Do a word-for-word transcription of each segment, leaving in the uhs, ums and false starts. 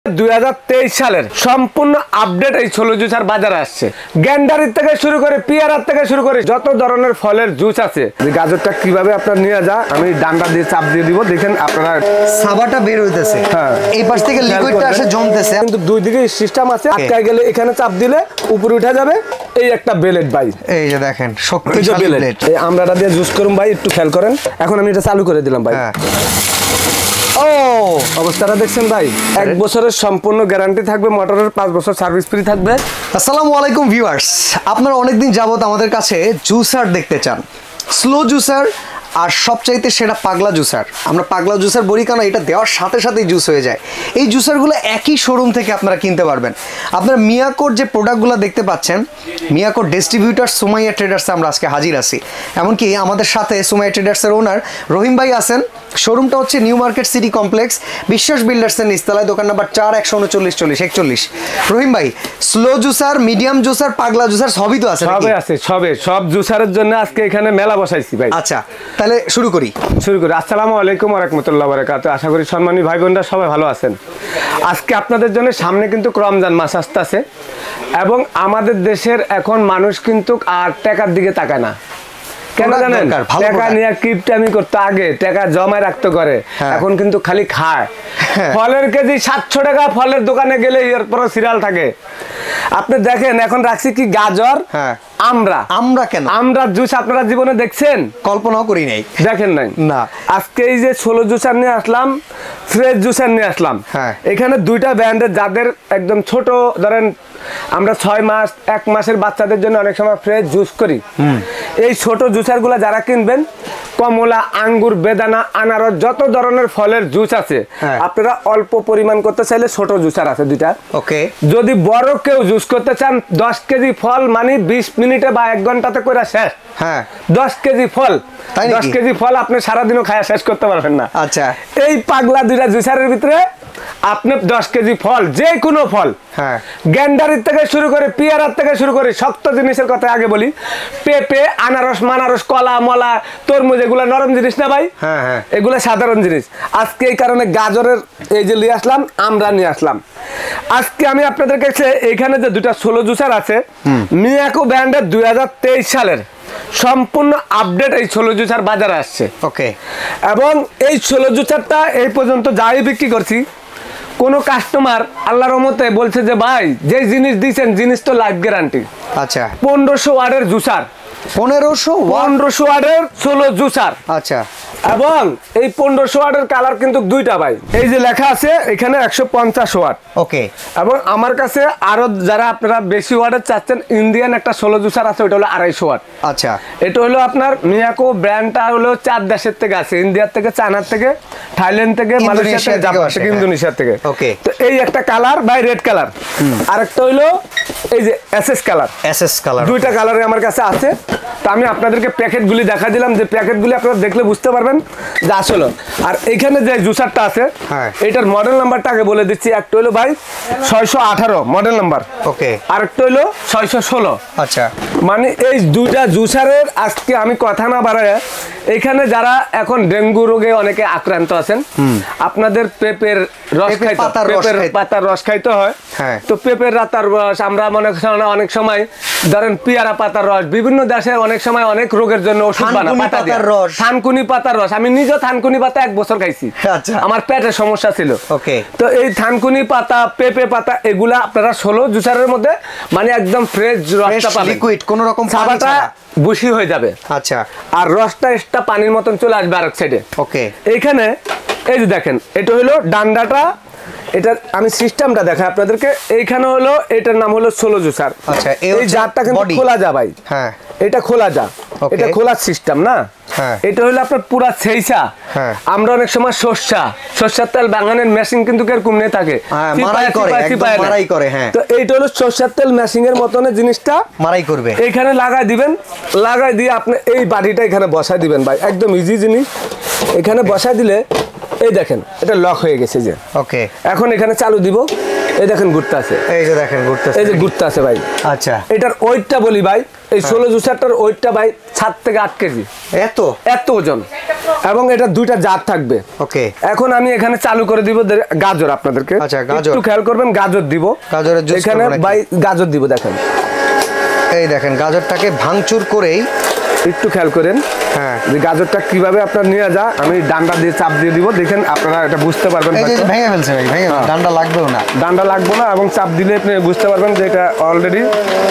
দুই হাজার তেইশ সালের সম্পূর্ণ আপডেট এই ছোলো জুসার বাজারে আসছে। গ্যান্ডারির থেকে শুরু করে পিয়ারার থেকে শুরু করে যত ধরনের ফলের জুস আছে। গাজরটা কিভাবে আপনার নিয়ে যা আমি ডান্ডা দিয়ে চাপ দিয়ে দিব, দেখেন আপনারা সাবাটা বের হইতেছে। হ্যাঁ, এই পাশ থেকে লিকুইডটা আসে জমতেছে, কিন্তু দুই দিকে সিস্টেম আছে। আটকায় গেলে এখানে চাপ দিলে উপরে উঠে যাবে। এই একটা বেলেট ভাই, এই যে দেখেন শক্তিশালী বেলেট। এই আমরাটা দিয়ে জুস করুন ভাই, একটু খেয়াল করেন। এখন আমি এটা চালু করে দিলাম ভাই। ও অবস্থাটা দেখছেন ভাই, এক বছরের সম্পূর্ণ গ্যারান্টি থাকবে, মোটরের পাঁচ বছর সার্ভিস ফ্রি থাকবে। আসসালামু আলাইকুম ভিউয়ার্স, আপনারা অনেকদিন যাবত আমাদের কাছে জুসার দেখতে চান, স্লো জুসার আর সবচাইতে সেটা পাগলা জুসার। আমরা পাগলা জুসার বলি কেন, এটা দেওয়ার সাথে সাথেই জুস হয়ে যায়। এই জুসারগুলো একই শোরুম থেকে আপনারা কিনতে পারবেন। আপনারা মিয়াকোর যে প্রোডাক্টগুলো দেখতে পাচ্ছেন, মিয়াকোর ডিস্ট্রিবিউটার সুমাইয়া ট্রেডার্সে আমরা আজকে হাজির আছি। এমনকি আমাদের সাথে সুমাইয়া ট্রেডার্সের ওনার রহিম ভাই আছেন। শোরুমটা হচ্ছে নিউ মার্কেট সিটি কমপ্লেক্স, বিশ্বাস বিল্ডার্সের নিচতলায়, দোকান নাম্বার চার, একশো উনচল্লিশ চল্লিশ একচল্লিশ। রহিম ভাই, স্লো জুসার, মিডিয়াম জুসার, পাগলা জুসার সবই তো আছে? সবই আছে, সবে সব জুসারের জন্য আজকে এখানে মেলা বসাইছি ভাই। আচ্ছা, তাহলে শুরু করি শুরু করি আসসালামু আলাইকুম ওয়া রাহমাতুল্লাহি ওয়া বারাকাতুহু। আশা করি সম্মানী ভাই বোনরা সবাই ভালো আছেন। আজকে আপনাদের জন্য সামনে কিন্তু রমজান মাস আসতেছে এবং আমাদের দেশের এখন মানুষ কিন্তু আর টাকার দিকে তাকায় না। কেন জানেন? টাকা নিয়ে কিপটামি করতে, আগে টাকা জমায় রাখতে করে, এখন কিন্তু খালি খায়। ফলের কেজি সাতশো টাকা, ফলের দোকানে গেলে এরপর সিরিয়াল থাকে। আপনি দেখেন এখন রাখছি কি গাজর, আমরা আমরা কেন আমরা জুস আপনারা জীবনে দেখছেন? কল্পনাও করি নাই, দেখেন নাই না। আজকে এই যে ষোলো জুসার নিয়ে আসলাম, ফ্রেশ জুসার নিয়ে আসলাম। এখানে দুইটা ব্র্যান্ডের, যাদের একদম ছোট, ধরেন আমরা ছয় মাস এক মাসের বাচ্চাদের জন্য অনেক সময় ফ্রেশ জুস করি। এই ছোট জুসার গুলা যারা কিনবেন, কমলা, আঙ্গুর, বেদানা, আনারস, যত ধরনের ফলের জুস আছে, আপনারা অল্প পরিমাণ করতে চাইলে ছোট জুসার আছে দুইটা। ওকে, যদি বড় কেউ জুস করতে চান, দশ কেজি ফল মানে বিশ মিনিটে বা এক ঘন্টাতে করে শেষ। হ্যাঁ, দশ কেজি ফল, দশ কেজি ফল আপনি সারাদিনও খায়া শেষ করতে পারবেন না। আচ্ছা, এই পাগলা দুইটা জুসারের ভিতরে আপনি দশ কেজি ফল, যে কোনো ফল, হ্যাঁ, গ্যান্ডারির থেকে শুরু করে পিয়ারার থেকে শুরু করে, শক্ত জিনিসের কথা আগে বলি, পেঁপে, আনারস, মানারস, কলা, মলা, তরমুজ, এগুলা নরম জিনিস না ভাই? হ্যাঁ হ্যাঁ, এগুলা সাধারণ জিনিস। আজকে এই কারণে গাজরের এই যে নিয়ে আসলাম, আমরা নিয়ে আসলাম। আজকে আমি আপনাদের কাছে এইখানে যে দুটা ষোলো জুসার আছে, মিয়াকো ব্র্যান্ডের দুই হাজার তেইশ সালের সম্পূর্ণ আপডেট এই ষোলো জুসার বাজারে আসছে। ওকে, এবং এই ষোলো জুসারটা এই পর্যন্ত যাই বিক্রি করছি, কোন কাস্টমার আল্লাহর রহমতে বলছে যে ভাই যে জিনিস দিয়েছেন জিনিস তো লাইফ গ্যারান্টি। আচ্ছা, পনেরোশো ওয়াটের জুসার, পনেরোশো পনেরোশো ওয়াটের ষোলো জুসার। আচ্ছা, এবং এই পনেরোশো ওয়াটের কালার কিন্তু দুইটা ভাই, এই যে লেখা আছে এখানে একশো পঞ্চাশ ওয়াট। ওকে, এবং আমার কাছে আরো যারা আপনারা বেশি ওয়াটের চাচ্ছেন, ইন্ডিয়ান একটা ষোলো জুসার আছে, ওটা হলো আড়াইশো ওয়াট। আচ্ছা, এটা হলো আপনার মিয়াকো ব্র্যান্ডটা হলো চার দেশের থেকে আছে, ইন্ডিয়ার থেকে, চায়নার থেকে, থাইল্যান্ড থেকে, মালয়েশিয়া থেকে, জাপান থেকে, ইন্দোনেশিয়া থেকে। ওকে, তো এই একটা কালার ভাই, রেড কালার। আরেকটা হইলো এই যে এসএস কালার, এসএস কালার, দুইটা কালারে আমার কাছে আছে। তো আমি আপনাদেরকে প্যাকেটগুলি দেখা দিলাম, যে প্যাকেটগুলি আপনারা দেখলে বুঝতে পারবেন যে আসলে। আর এখানে যে জুসারটা আছে, এটার মডেল নাম্বারটা আগে বলে দিচ্ছি। একটা হলো ভাই ছয়শো আঠারো মডেল নাম্বার। ওকে, আরেকটা হলো ছয়শো ষোলো। আচ্ছা, মানে এই দুইটা জুসারের আজকে আমি কথা না বাড়ায়, এখানে যারা এখন ডেঙ্গু রোগে অনেকে আক্রান্ত আছেন, আপনাদের পেঁপের রস খাইতে, পেঁপের পাতার রস খাইতে হয়, তো পেঁপের রাতার রস, আমরা মনে অনেক সময় ধরেন পিয়ারা পাতার রস, বিভিন্ন দেশে অনেক সময় অনেক রোগের জন্য ওষুধ বানায়, পাতার রস, থানকুনি পাতার রস। আমি নিজে থানকুনি পাতা এক বছর খাইছি, আমার পেটের সমস্যা ছিল। ওকে, তো এই থানকুনি পাতা, পেঁপে পাতা, এগুলা আপনারা ষোলো জুসারের মধ্যে মানে একদম ফ্রেশ রসটা পাবেন, লিকুইড, কোনো রকম সাবাটা বুশি হয়ে যাবে। আচ্ছা, আর রসটা এক্সট্রা পানির মতন চলে আসবে আরেক সাইডে। ওকে, এইখানে এই যে দেখেন, এটা হলো ডান্ডাটা, এটা আমি সিস্টেমটা দেখাই আপনাদেরকে। এইখানে হলো, এটার নাম হলো ষোলো জুসার। আচ্ছা, এই জারটা কিন্তু খোলা যা ভাই। হ্যাঁ, এটা খোলা যা, এটা খোলার সিস্টেম না। এটা হলো আপনার পুরা সেইসা। আমরা অনেক সময় সর্ষা, সর্ষার তেল বাগানের মেশিন কিন্তু এরকম নিয়ে থাকে, তো এইটা হলো সর্ষার তেল মেশিন এর মতন জিনিসটা মারাই করবে। এইখানে লাগাই দিবেন, লাগাই দিয়ে আপনি এই বাটিটা এখানে বসাই দিবেন ভাই, একদম ইজি জিনিস। এখানে বসাই দিলে এই দেখেন এটা লক হয়ে গেছে যে। ওকে, এখন এখানে চালু দিব, এই দেখেন ঘুরতে আছে, এই যে দেখেন ঘুরতে, এই যে ঘুরতে আছে ভাই। আচ্ছা, এটার ওয়েটটা বলি ভাই, এই ষোলো জুসারটার ওয়েটটা ভাই সাত থেকে আট কেজি, এত এত ওজন, এবং এটা দুইটা জাত থাকবে। ওকে, এখন আমি এখানে চালু করে দিব গাজর আপনাদেরকে। আচ্ছা, গাজর একটু খেয়াল করবেন, গাজর দিব, গাজরের জুস এখানে ভাই গাজর দিব। দেখেন এই দেখেন গাজরটাকে ভাঙচুর করেই, একটু খেয়াল করেন হ্যাঁ, যে গাজরটা কিভাবে আপনার নিয়ে যা, আমি ডান্ডা দিয়ে চাপ দিয়ে দিব, দেখেন আপনারা এটা বুঝতে পারবেন। এই যে ভেঙে ফেলছে ভাই, ভেঙে ডান্ডা লাগবেও না, ডান্ডা লাগবে না, এবং চাপ দিলে আপনি বুঝতে পারবেন যে এটা অলরেডি,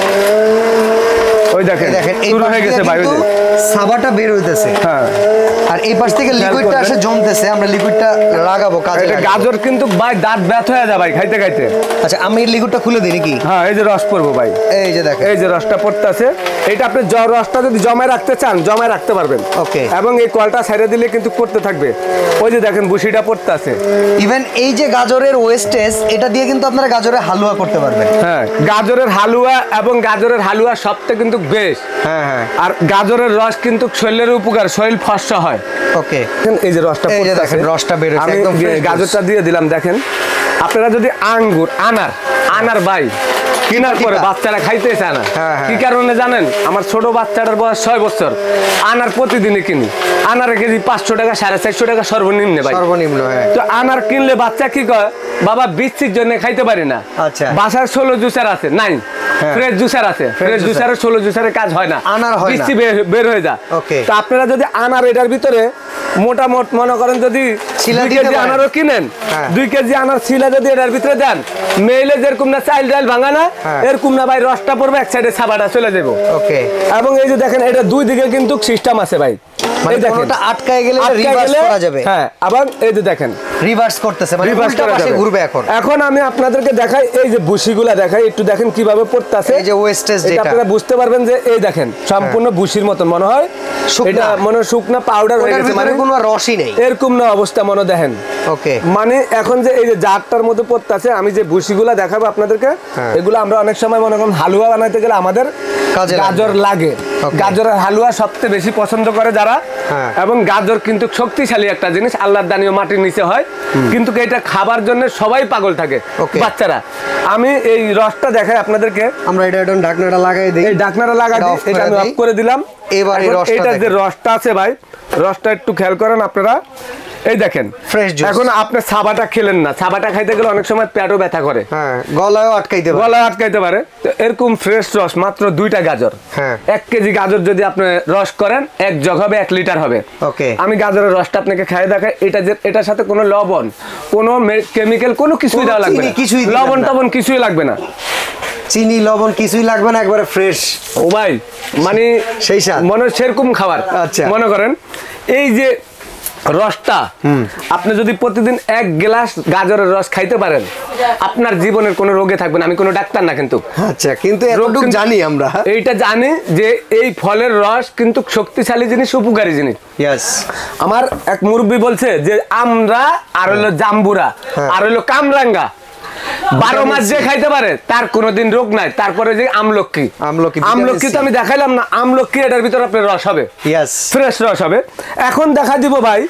ওই দেখেন দেখেন শুরু হয়ে গেছে ভাই, সাবাটা বের হইতেছে। হ্যাঁ, আর এই পাশ থেকে লিকুইডটা আসে জমতেছে, আমরা লিকুইডটা লাগাবো কাজে। এটা গাজর কিন্তু ভাই দাঁত ব্যথ হয়ে যায় ভাই খাইতে খাইতে। আচ্ছা, আমি লিকুইডটা খুলে দিই নাকি? হ্যাঁ, এই যে রস পড়বো ভাই, এই যে দেখেন, এই যে রসটা পড়তেছে, এটা আপনি জ রসটা যদি জমায় রাখতে চান জমায় রাখতে পারবেন। ওকে, এবং এই কলটা ছেড়ে দিলে কিন্তু পড়তে থাকবে। ওই যে দেখেন বুশিটা পড়তেছে। ইভেন এই যে গাজরের ওয়েস্টেজ, এটা দিয়ে কিন্তু আপনারা গাজরের হালুয়া করতে পারবেন। হ্যাঁ, গাজরের হালুয়া, এবং গাজরের হালুয়া সবথেকে কিন্তু বেশ। হ্যাঁ হ্যাঁ, আর গাজরের রস কিন্তু শরীরের উপকার, শরীর ফর্সা হয়। ওকে, এই যে রসটা, এই যে দেখেন রসটা বের হচ্ছে, একদম গাজরটা দিয়ে দিলাম। দেখেন আপনারা যদি আঙ্গুর, আনার আনার ভাই কিনার পরে বাচ্চারা খাইতে চায় না, কি কারণে জানেন? আমার ছোট বাচ্চাটার বয়স ছয় বছর, আনার প্রতিদিনই কিনি, আনার কেজি পাঁচশো টাকা সাড়ে চারশো টাকা সর্বনিম্ন ভাই, সর্বনিম্ন। তো আনার কিনলে বাচ্চা কি কয়, বাবা বৃষ্টির জন্য খাইতে পারি না। আচ্ছা, বাসার ষোলো জুসার আছে নাই, ফ্রেশ জুসার আছে, ফ্রেশ জুসারের ষোলো জুসারের কাজ হয় না, আনার হয় না, বৃষ্টি বের হয়ে যায়। ওকে, তো আপনারা যদি আনার এটার ভিতরে মোটামোট মনে করেন যদি দুই কেজি আনারও কিনেন, দুই কেজি আনার ছিলা যদি এটার ভিতরে দেন, মেইলে যেরকম না চাইল ডাইল ভাঙা না, এরকম না ভাই, রসটা পড়বে এক সাইডে, ছাবাটা চলে যাবো। ওকে, এবং এই যে দেখেন এটা দুই দিকে কিন্তু সিস্টেম আছে ভাই, মানে কোনটা আটকায় গেলে রিভার্স করা যাবে। হ্যাঁ, আবার এই যে দেখেন রিভার্স করতেছে, মানে উল্টা পাশে ঘুরবে। এখন এখন আমি আপনাদেরকে দেখাই, এই যে বুশিগুলা দেখাই, একটু দেখেন কিভাবে পড়তাছে, এই যে ওয়েস্টেজ, যেটা আপনারা বুঝতে পারবেন যে এই দেখেন সম্পূর্ণ বুশির মতন মনে হয়, এটা মনে শুকনা পাউডার হয়ে গেছে, মানে কোনো রসই নেই, এরকম না অবস্থা মনে দেখেন। ওকে, মানে এখন যে এই যে জারটার মধ্যে পড়তাছে, আমি যে বুশিগুলা দেখাবো আপনাদেরকে, এগুলো আমরা অনেক সময় মনে করেন হালুয়া বানাইতে গেলে আমাদের গাজর লাগে, গাজরের হালুয়া সবচেয়ে বেশি পছন্দ করে যারা। এবং গাজর কিন্তু শক্তিশালী একটা জিনিস, আল্লাহর দানীয় মাটির নিচে হয়, কিন্তু এটা খাবার জন্য সবাই পাগল থাকে বাচ্চারা। আমি এই রসটা দেখাই আপনাদেরকে, আমরা এটা একদম ঢাকনাটা লাগাই দিই, এই ঢাকনাটা লাগাই দিই, এটা আমি অফ করে দিলাম। এবার এই রসটা, এটা যে রসটা আছে ভাই, রসটা একটু খেয়াল করেন আপনারা, এই দেখেন ফ্রেশ জুস। এখন আপনি ছাবাটা খেলেন না, ছাবাটা খাইতে গেলে অনেক সময় পেটও ব্যথা করে, হ্যাঁ, গলায়ও আটকাইতে পারে, গলায় আটকাইতে পারে। তো এরকম ফ্রেশ রস, মাত্র দুইটা গাজর, হ্যাঁ, এক কেজি গাজর যদি আপনি রস করেন, এক জগ হবে, এক লিটার হবে। ওকে, আমি গাজরের রসটা আপনাকে খাই দেখাই, এটা যে এটার সাথে কোনো লবণ, কোনো কেমিক্যাল, কোনো কিছুই দেওয়া লাগবে না, কিছুই লবণ টবণ কিছুই লাগবে না, চিনি লবণ কিছুই লাগবে না, একবারে ফ্রেশ। ও ভাই, মানে সেই স্বাদ, মনে সেরকম খাবার। আচ্ছা, মনে করেন এই যে রসটা, আপনি যদি প্রতিদিন এক গ্লাস গাজরের রস খাইতে পারেন, আপনার জীবনের কোনো রোগে থাকবে না। আমি কোনো ডাক্তার না, কিন্তু আচ্ছা, কিন্তু এতটুকু জানি আমরা, এইটা জানি যে এই ফলের রস কিন্তু শক্তিশালী জিনিস, উপকারী জিনিস। ইয়েস, আমার এক মুরব্বি বলছে যে আমরা আর হলো জাম্বুরা আর হলো কামরাঙ্গা বারো মাস যে খাইতে পারে তার কোনোদিন রোগ নাই। তারপরে যে আমলকি, আমলকি আমলকি তো আমি দেখাইলাম না, আমলকি এটার ভিতরে আপনার রস হবে, ফ্রেশ রস হবে। এখন দেখা দিব ভাই,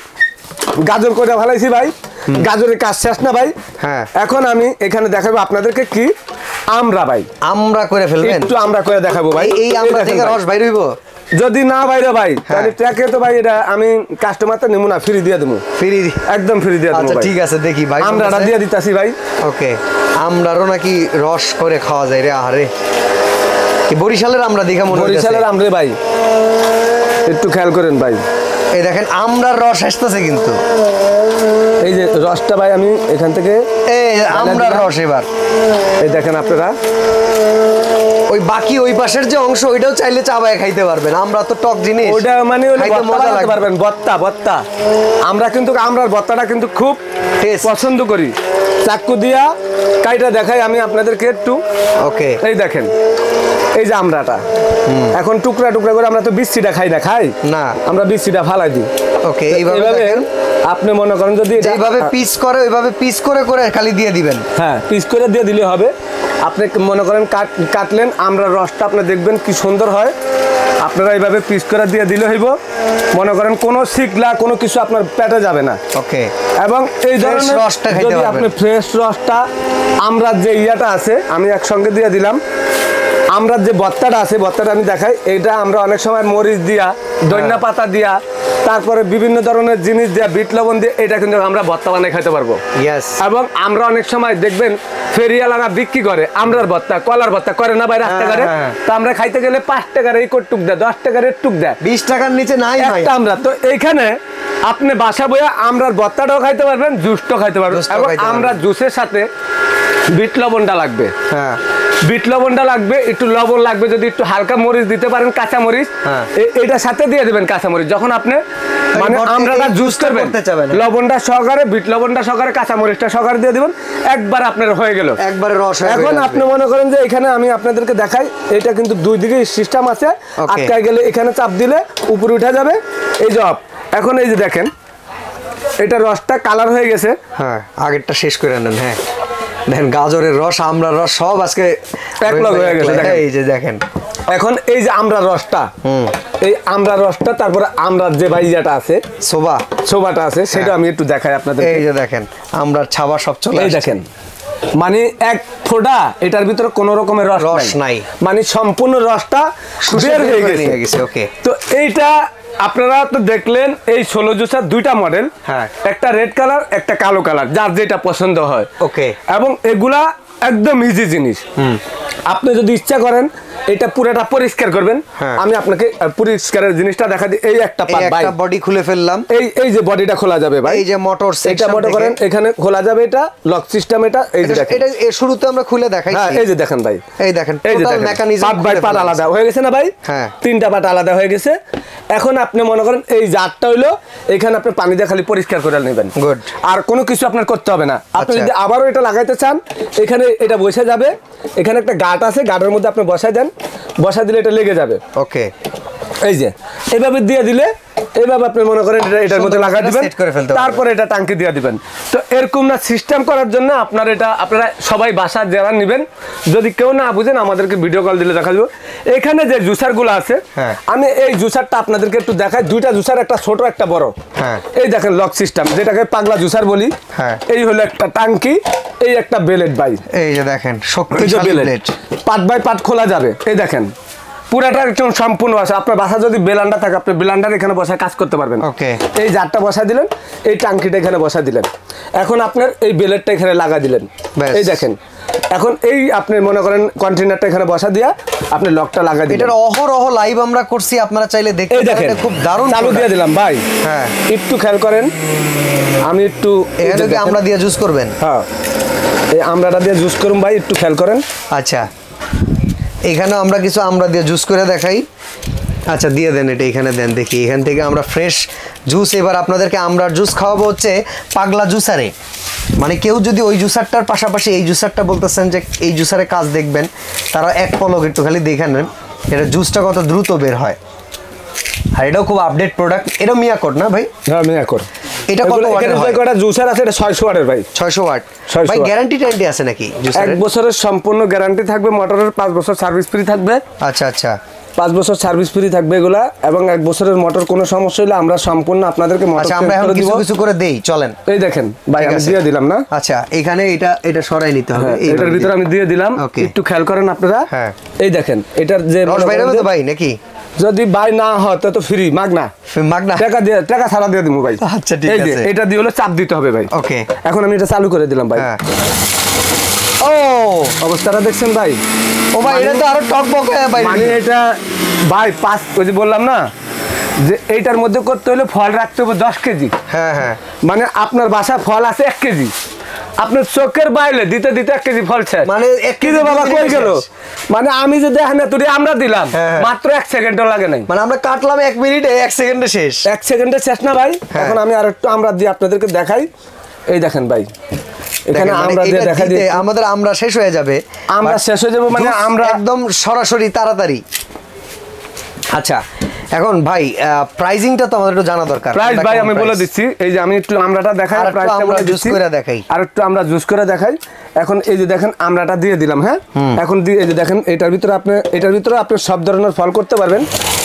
গাজর করে ভালাইছি ভাই, গাজরের কাজ শেষ না ভাই। হ্যাঁ, এখন আমি এখানে দেখাবো আপনাদেরকে কি আমরা ভাই, আমরা করে ফেলবেন, একটু আমরা করে দেখাবো ভাই। এই আমরা থেকে রস বাইর হইব, যদি না বাইরে ভাই তাহলে ট্র্যাকে তো ভাই এটা আমি কাস্টমারটা নেবো না, ফ্রি দিয়ে দেবো, ফ্রি একদম ফ্রি দিয়ে দেবো। আচ্ছা ঠিক আছে, দেখি ভাই, আমরা দিয়ে দিতাছি ভাই। ওকে, আমরারও নাকি রস করে খাওয়া যায় রে? আরে কি বরিশালের আমরা দেখা মনে হচ্ছে, বরিশালের আমরা ভাই, একটু খেয়াল করেন ভাই, এই দেখেন আমরার রস আসতেছে কিন্তু, এই যে রসটা ভাই আমি এখান থেকে, এই আমরার রস, এবার এই দেখেন আপনারা, ওই বাকি ওই পাশের যে অংশ ওইটাও চাইলে চাবায় খাইতে পারবেন, আমরা তো টক জিনিস, ওইটা মানে খাইতে মজা লাগবে পারবেন, বত্তা বত্তা। আমরা কিন্তু আমরার বত্তাটা কিন্তু খুব পছন্দ করি। চাকু দিয়া কাইটা দেখাই আমি আপনাদেরকে একটু, ওকে, এই দেখেন এই যে আমরাটা, এখন টুকরা টুকরা করে, আমরা তো বিচিটা খাই না, খাই না, আমরা বিচিটা ফালাই দিই। ওকে, এইভাবে আপনি মনে করেন যদি এইভাবে পিস করে, ওইভাবে পিস করে করে খালি দিয়ে দিবেন। হ্যাঁ, পিস করে দিয়ে দিলে হবে। আপনি মনে করেন কাটলেন আমরা রসটা, আপনি দেখবেন কি সুন্দর হয়। আপনারা এইভাবে পিস করে দিয়ে দিলে হইব, মনে করেন কোনো শিকলা কোনো কিছু আপনার পেটে যাবে না। ওকে। এবং এই ধরনের রসটা খাইতে যদি আপনি ফ্রেশ রসটা আমরা যে ইয়াটা আছে আমি একসঙ্গে দিয়ে দিলাম, আমরা যে ভর্তাটা আছে ভর্তাটা আমি দেখাই, এইটা আমরা অনেক সময় মরিচ দিয়া ধনিয়া পাতা দিয়া তারপরে বিভিন্ন ধরনের জিনিস দিয়া বিট লবণ দিয়ে এটা কিন্তু আমরা ভর্তা বানিয়ে খাইতে পারবো। ইয়েস। এবং আমরা অনেক সময় দেখবেন ফেরিয়ালারা বিক্রি করে আমরার ভর্তা কলার ভর্তা করে না ভাই রাস্তাঘাটে, তো আমরা খাইতে গেলে পাঁচ টাকার এই টুক দেয়, দশ টাকার এই টুক দেয়, বিশ টাকার নিচে নাই একটা আমরা। তো এইখানে আপনি বাসা বইয়া আমরার ভর্তাটাও খাইতে পারবেন, জুসটাও খাইতে পারবেন। এবং আমরা জুসের সাথে বিট লবণটা লাগবে, হ্যাঁ বিট লবণটা লাগবে, একটু লবণ লাগবে, যদি একটু হালকা মরিচ দিতে পারেন কাঁচা মরিচ এটার সাথে দিয়ে দিবেন কাঁচা মরিচ। যখন আপনি মানে আমরাটা জুস করবেন লবণটা সহকারে বিট লবণটা সহকারে কাঁচা মরিচটা সহকারে দিয়ে দিবেন, একবার আপনার হয়ে গেল, একবারে রস। এখন আপনি মনে করেন যে এখানে আমি আপনাদেরকে দেখাই, এটা কিন্তু দুই দিকে সিস্টেম আছে, আটকায় গেলে এখানে চাপ দিলে উপরে উঠে যাবে এই জব। এখন এই যে দেখেন এটা রসটা কালার হয়ে গেছে, হ্যাঁ আগেরটা শেষ করে নেন। হ্যাঁ দেখেন গাজরের রস আমরার রস সব আজকে এক লগ হয়ে গেছে, এই যে দেখেন। এখন এই যে আমরা রসটা, এই আমরা রসটা তারপরে আমরা যে ভাইজাটা আছে সোবা সোবাটা আছে সেটা আমি একটু দেখাই আপনাদের। এই যে দেখেন আমরা ছাবা সব চলে, এই দেখেন মানে এক ফোঁটা এটার ভিতরে কোনো রকমের রস রস নাই, মানে সম্পূর্ণ রসটা বের হয়ে গেছে। ওকে। তো এইটা আপনারা তো দেখলেন এই ষোলো জুসার দুইটা মডেল, হ্যাঁ একটা রেড কালার একটা কালো কালার, যার যেটা পছন্দ হয়। ওকে। এবং এগুলা একদম ইজি জিনিস, আপনি যদি ইচ্ছা করেন এটা পুরোটা পরিষ্কার করবেন, আমি আপনাকে পরিষ্কারের জিনিসটা দেখা দিই। এই একটা পার্ট ভাই, একটা বডি খুলে ফেললাম, এই এই যে বডিটা খোলা যাবে ভাই, এই যে মোটর সেকশন, এটা মোটর করেন এখানে খোলা যাবে, এটা লক সিস্টেম, এটা এই যে দেখেন, এটা শুরুতে আমরা খুলে দেখাই। হ্যাঁ এই যে দেখেন ভাই, এই দেখেন total mechanism part by part আলাদা হয়ে গেছে না ভাই? হ্যাঁ তিনটা পার্ট আলাদা হয়ে গেছে। এখন আপনি মনে করেন এই জারটা হইলো এখানে আপনি পানি দিয়ে খালি পরিষ্কার করে নেবেন, গুড, আর কোনো কিছু আপনার করতে হবে না। আপনি যদি আবারও এটা লাগাইতে চান এখানে এটা বসে যাবে, এখানে একটা গাঁট আছে, গাঁটের মধ্যে আপনি বসাই দেন, বসা দিলে এটা লেগে যাবে। ওকে। এই যে এইভাবে দিয়ে দিলে এইভাবে আপনি মনে করেন এটা এটার মধ্যে লাগা দিবেন, তারপরে এটা টাঙ্কি দিয়ে দিবেন। তো এরকম না সিস্টেম করার জন্য আপনার এটা আপনারা সবাই বাসা যারা নেবেন, যদি কেউ না বুঝেন আমাদেরকে ভিডিও কল দিলে দেখা যাবে। এখানে যে জুসারগুলো আছে আমি এই জুসারটা আপনাদেরকে একটু দেখাই, দুইটা জুসার, একটা ছোট একটা বড়। এই দেখেন লক সিস্টেম, যেটাকে পাগলা জুসার বলি। এই হলো একটা টাঙ্কি, এই একটা বেলেট ভাই, এই যে দেখেন শক্তিশালী বেলেট, পার্ট বাই পার্ট খোলা যাবে। এই দেখেন পুরাটা একদম সম্পূর্ণ আছে। আপনার বাসা যদি বেলান্ডা থাকে আপনি বেলান্ডার এখানে বসে কাজ করতে পারবেন। ওকে। এই জারটা বসা দিলেন, এই টাঙ্কিটা এখানে বসা দিলেন, এখন আপনার এই বেলেটটা এখানে লাগা দিলেন। এই দেখেন এখন এই আপনি মনে করেন কন্টেনারটা এখানে বসা দিয়া আপনি লকটা লাগা দিলেন। এটার অহরহ লাইভ আমরা করছি, আপনারা চাইলে দেখতে পারেন, খুব দারুণ চালু দিয়ে দিলাম ভাই। হ্যাঁ একটু খেয়াল করেন, আমি একটু এখানে কি আমরা দিয়ে জুস করবেন? হ্যাঁ এই আমরাটা দিয়ে জুস করুন ভাই, একটু খেয়াল করেন। আচ্ছা এখানে আমরা কিছু আমরা দিয়ে জুস করে দেখাই। আচ্ছা দিয়ে দেন, এটা এখানে দেন, দেখি এখান থেকে আমরা ফ্রেশ জুস এবার আপনাদেরকে আমরার জুস খাওয়াবো হচ্ছে পাগলা জুসারে। মানে কেউ যদি ওই জুসারটার পাশাপাশি এই জুসারটা বলতেছেন যে এই জুসারে কাজ দেখবেন, তারা এক পলক একটু খালি দেখে নেন এটা জুসটা কত দ্রুত বের হয়। আর এটাও খুব আপডেট প্রোডাক্ট, এটা মিয়াকোর না ভাই? হ্যাঁ মিয়াকোর। এটা কত ওয়াটের হয়? কয়টা জুসার আছে? এটা ছয়শো ওয়াটের ভাই। ছয়শো ওয়াট ভাই। গ্যারান্টি ট্যারান্টি আছে নাকি জুসারের? এক বছরের সম্পূর্ণ গ্যারান্টি থাকবে, মোটরের পাঁচ বছর সার্ভিস ফ্রি থাকবে। আচ্ছা আচ্ছা পাঁচ বছর সার্ভিস ফ্রি থাকবে এগুলা, এবং এক বছরের মোটর কোনো সমস্যা হলে আমরা সম্পূর্ণ আপনাদেরকে মোটর আচ্ছা আমরা এখন কিছু কিছু করে দেই, চলেন। এই দেখেন ভাই আমি দিয়ে দিলাম না? আচ্ছা এখানে এটা এটা সরাই নিতে হবে, এটার ভিতরে আমি দিয়ে দিলাম, একটু খেয়াল করেন আপনারা। হ্যাঁ এই দেখেন এটার যে রস বাইরে তো ভাই নাকি? যদি বাই না হয় তো ফ্রি, মাগনা মাগনা টাকা দিয়ে টাকা ছাড়া দিয়ে দিব ভাই। আচ্ছা ঠিক আছে, এটা দিয়ে হলো চাপ দিতে হবে ভাই। ওকে এখন আমি এটা চালু করে দিলাম ভাই। ও অবস্থাটা দেখছেন ভাই? ও ভাই এটা তো আরো টকবক হয়ে ভাই, মানে এটা ভাই পাঁচ ওই যে বললাম না যে এইটার মধ্যে করতে হলে ফল রাখতে হবে দশ কেজি। হ্যাঁ হ্যাঁ মানে আপনার বাসা ফল আছে এক কেজি, আপনার চোখের বাইরে দিতে দিতে এক কেজি ফল শেষ। মানে এক কেজি বাবা কই গেল? মানে আমি যে দেখেন না তুই আমরা দিলাম মাত্র এক সেকেন্ডও লাগে নাই, মানে আমরা কাটলাম এক মিনিটে এক সেকেন্ডে শেষ। এক সেকেন্ডে শেষ না ভাই? এখন আমি আর একটু আমরা দিয়ে আপনাদেরকে দেখাই। এই দেখেন ভাই এখানে আমরা দিয়ে দেখা দিই, আমাদের আমরা শেষ হয়ে যাবে, আমরা শেষ হয়ে যাবে মানে আমরা একদম সরাসরি তাড়াতাড়ি। আচ্ছা এখন ভাই প্রাইজিংটা তো আমাদের একটু জানা দরকার। প্রাইস ভাই আমি বলে দিচ্ছি, এই যে আমি একটু আমরাটা দেখাই, প্রাইসটা বলে জুস করে দেখাই, আর একটু আমরা জুস করে দেখাই। এখন এই যে দেখেন আমরাটা দিয়ে দিলাম, হ্যাঁ এখন দিয়ে এই যে দেখেন এটার ভিতরে আপনি এটার ভিতরে আপনি সব ধরনের ফল করতে পারবেন।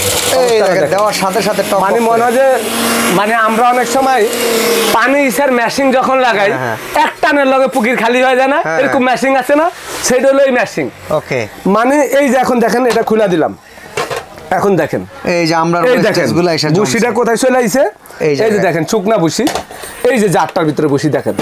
এই দেখেন দেওয়ার সাথে সাথে টক মানে মনে হয় যে মানে আমরা অনেক সময় পানি ইসার মেশিং যখন লাগাই এক টানের লগে পুকুর খালি হয়ে যায় না, এরকম মেশিং আছে না, সেটা হলো এই মেশিং। ওকে, মানে এই যে এখন দেখেন এটা খুলে দিলাম, এখন দেখেন এই যে আমরা এই দেখেন বুশিটা কোথায় চলে আইছে, এই যে দেখেন শুকনা বুশি, এই যে জারটার ভিতরে বুশি দেখেন।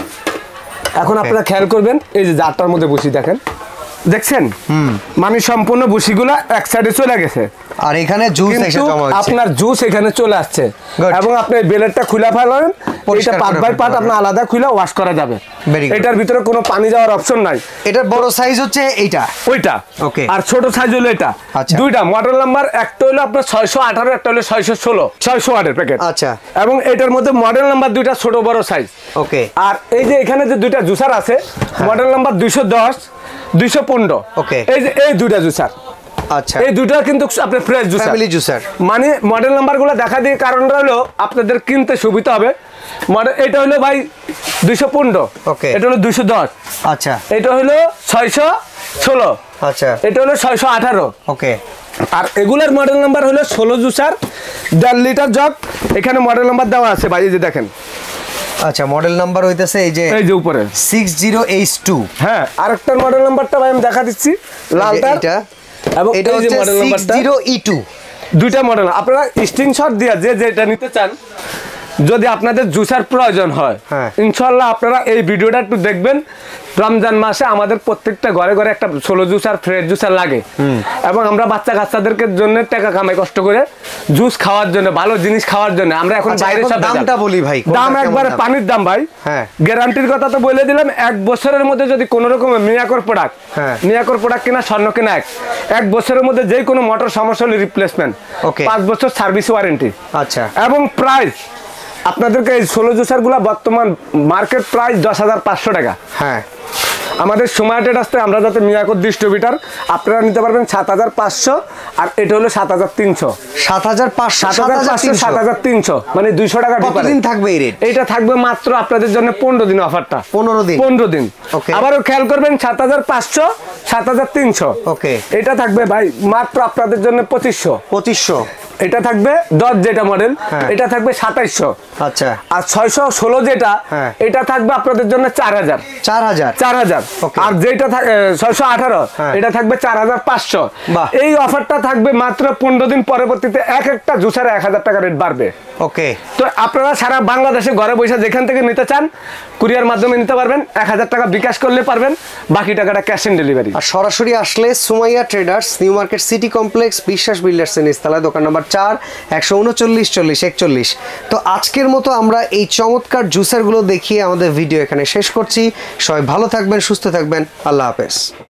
এখন আপনারা খেয়াল করবেন এই যে জারটার মধ্যে বুশি দেখেন, দেখছেন মানে সম্পূর্ণ বুশিগুলা এক সাইডে চলে গেছে, আর এখানে জুস এসে জমা হচ্ছে, আপনার জুস এখানে চলে আসছে। এবং আপনি বেলেটটা খুলে ফেলেন, এটা পার্ট বাই পার্ট আপনার আলাদা খুলে ওয়াশ করা যাবে। এটার ভিতরে কোনো পানি যাওয়ার অপশন নাই। এটার বড় সাইজ হচ্ছে এইটা ওইটা, ওকে, আর ছোট সাইজ হলো এটা। দুইটা মডেল নাম্বার, একটা হলো আপনার ছয়শো আঠারো, একটা হলো ছয়শো ষোলো, ছয়শো আটের প্যাকেট। আচ্ছা, এবং এটার মধ্যে মডেল নাম্বার দুইটা ছোট বড় সাইজ। ওকে, আর এই যে এখানে যে দুইটা জুসার আছে, মডেল নাম্বার দুইশো দশ, দুইশো পনেরো, ওকে, এই যে এই দুইটা জুসার। আচ্ছা, এই দুইটা কিন্তু আপনার ফ্রেশ জুসার, ফ্যামিলি জুসার। মানে মডেল নাম্বারগুলো দেখা দিয়ে কারণটা হলো আপনাদের কিনতে সুবিধা হবে। মডেল এটা হলো ভাই দুইশো পনেরো, ওকে, এটা হলো দুইশো দশ, আচ্ছা, এটা হলো ছয়শো ষোলো, আচ্ছা, এটা হলো ছয়শো আঠারো, ওকে। আর এগুলার মডেল নাম্বার হলো ষোলো জুসার, দেড় লিটার জগ। এখানে মডেল নাম্বার দেওয়া আছে ভাই, এই যে দেখেন। আচ্ছা, মডেল নাম্বার হইতেছে এই যে এই যে উপরে সিক্স জিরো এইচ টু। হ্যাঁ, আরেকটার মডেল নাম্বারটা ভাই আমি দেখা দিচ্ছি, লালটা, এটা এবং এটা এই যে হচ্ছে মডেল সিক্স নাম্বারটা জিরো ই টু। দুইটা মডেল আপনারা স্ক্রিনশট দিয়ে যে যেটা নিতে চান, যদি আপনাদের জুসার প্রয়োজন হয় ইনশাআল্লাহ আপনারা এই ভিডিওটা একটু দেখবেন। রমজান মাসে আমাদের প্রত্যেকটা ঘরে ঘরে একটা ষোলো জুসার ফ্রেশ জুসার লাগে, এবং আমরা বাচ্চা কাচ্চাদেরকে জন্য টাকা কামাই কষ্ট করে জুস খাওয়ার জন্য, ভালো জিনিস খাওয়ার জন্য আমরা এখন বাইরে সব দামটা বলি ভাই, দাম একবারে পানির দাম ভাই। হ্যাঁ, গ্যারান্টির কথা তো বলে দিলাম, এক বছরের মধ্যে যদি কোনো রকম মিয়াকর প্রোডাক্ট, মিয়াকর প্রোডাক্ট কিনা স্বর্ণ কিনা এক এক বছরের মধ্যে যে কোনো মোটর সমস্যা হলে রিপ্লেসমেন্ট, পাঁচ বছর সার্ভিস ওয়ারেন্টি। আচ্ছা, এবং প্রাইস আপনাদেরকে এই ষোলো জুসারগুলো বর্তমান মার্কেট প্রাইস দশ হাজার পাঁচশো টাকা। হ্যাঁ, আমাদের সোমাটেড আসতে আমরা যাতে মিয়াকর ডিস্ট্রিবিউটার, আপনারা নিতে পারবেন সাত হাজার পাঁচশো, আর এটা হলো সাত হাজার তিনশো। সাত হাজার পাঁচশো, সাত হাজার পাঁচশো, সাত হাজার তিনশো, মানে দুইশো টাকা। কতদিন থাকবে এই রেট? এইটা থাকবে মাত্র আপনাদের জন্য পনেরো দিন অফারটা, পনেরো দিন, পনেরো দিন। আবারও খেয়াল করবেন সাত হাজার পাঁচশো, সাত হাজার তিনশো, ওকে, এটা থাকবে ভাই মাত্র আপনাদের জন্য পঁচিশশো, পঁচিশশো। এটা থাকবে দশ যেটা মডেল, এটা থাকবে সাতাইশশো। আচ্ছা, আর ছয়শো ষোলো যেটা, এটা থাকবে আপনাদের জন্য চার হাজার, চার হাজার, চার হাজার। আর যেটা ছয়শো আঠারো, এটা থাকবে চার হাজার পাঁচশো। এই অফারটা থাকবে মাত্র পনেরো দিন, পরবর্তীতে এক একটা জুসারে এক হাজার টাকা রেট বাড়বে। ওকে, তো আপনারা সারা বাংলাদেশে ঘরে বসে যেখান থেকে নিতে চান কুরিয়ার মাধ্যমে নিতে পারবেন, এক হাজার টাকা বিকাশ করলে পারবেন, বাকি টাকাটা ক্যাশ অন ডেলিভারি। আর সরাসরি আসলে Sumaiya traders, new market city complex, Biswas builders এর নিচতলায়, দোকান নাম্বার চার, একশো উনচল্লিশ চল্লিশ একচল্লিশ। তো আজকের মতো আমরা এই চমৎকার জুসারগুলো দেখিয়ে আমাদের ভিডিও এখানে শেষ করছি। সবাই ভালো থাকবেন, সুস্থ থাকবেন, আল্লাহ হাফেজ।